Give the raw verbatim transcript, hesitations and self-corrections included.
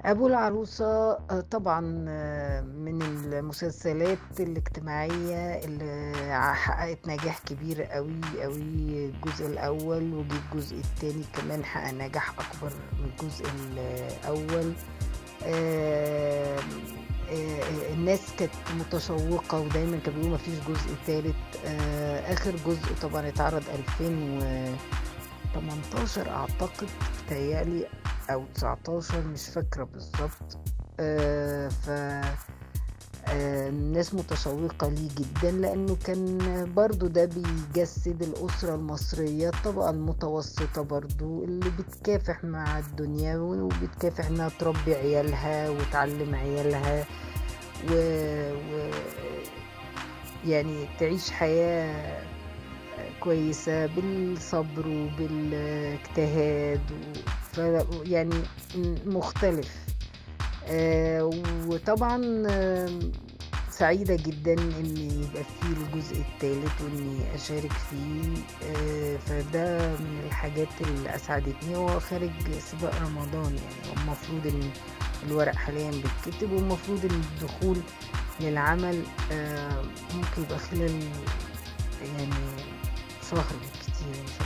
أبو العروسة آه، طبعا آه، من المسلسلات الاجتماعية اللي ع- حققت نجاح كبير قوي قوي. الجزء الأول وجي الجزء التاني كمان حقق نجاح أكبر من الجزء الأول. آه، آه، الناس كانت متشوقة ودايما كانوا بيقولوا مفيش جزء تالت. آه، آخر جزء طبعا اتعرض ألفين وتمنتاشر أعتقد، بتهيألي أو تسعتاشر، مش فاكرة بالظبط. آه، ف آه، الناس متشوقة ليه جدا لأنه كان برضو ده بيجسد الأسرة المصرية، الطبقة المتوسطة برضو اللي بتكافح مع الدنيا وبتكافح إنها تربي عيالها وتعلم عيالها و... و... يعني تعيش حياة كويسة بالصبر وبالاجتهاد و... ف... يعني مختلف. آه، وطبعا آه، سعيدة جدا ان يبقى فيه الجزء الثالث واني اشارك فيه. آه، فده من الحاجات اللي اسعدتني. هو خارج سباق رمضان، يعني هو المفروض ان الورق حاليا بيتكتب والمفروض ان الدخول للعمل آه، ممكن يبقى خلال يعني شهر بالكتير.